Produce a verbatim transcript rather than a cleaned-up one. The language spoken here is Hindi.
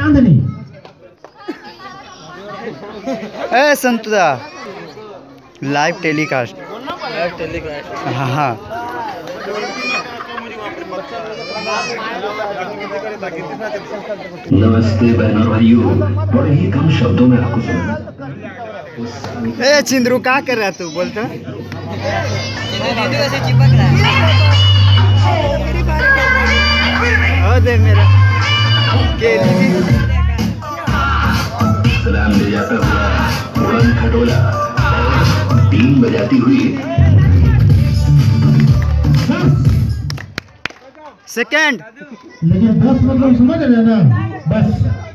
चांदनी। ए संतुदा लाइव टेलीकास्ट लाइव टेलीकास्ट हाँ हाँ नमस्ते बहनों भाइयों, बड़े ही कम शब्दों में आपको सुना। ए चिंद्रू क्या कर रहा तू बोलता चिपक रहा है दे मेरा सलाम ले जाता हुआ उड़न खटोला बीन बजाती हुई सेकंड लेकिन दस मतलब समझ रहे ना बस।